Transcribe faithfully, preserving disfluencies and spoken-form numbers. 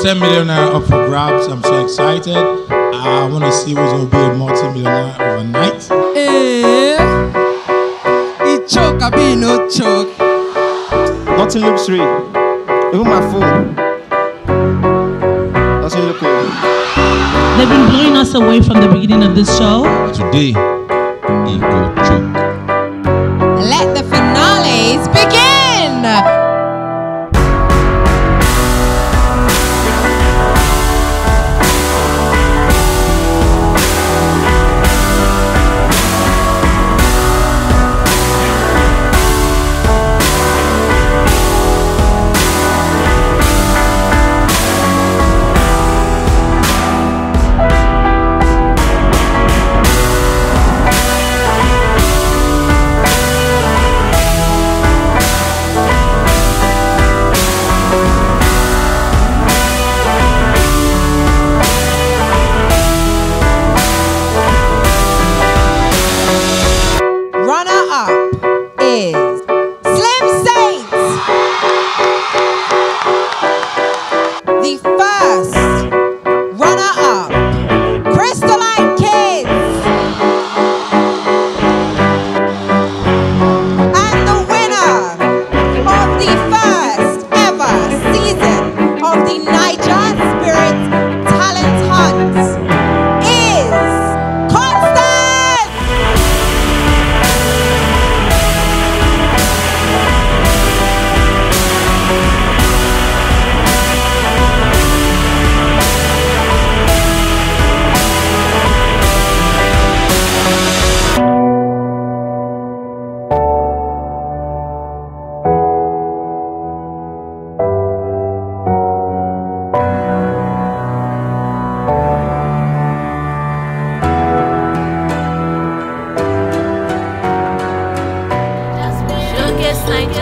ten million naira up for grabs. I'm so excited. I want to see who's going to be a multi-millionaire overnight. Eh, he choke, I be no choke. Nothing looks real. Even my phone doesn't look real. They've been blowing us away from the beginning of this show. Today, he go choke. Let the finales begin. De nine jaSpirit Talent Hunt is Constant! Like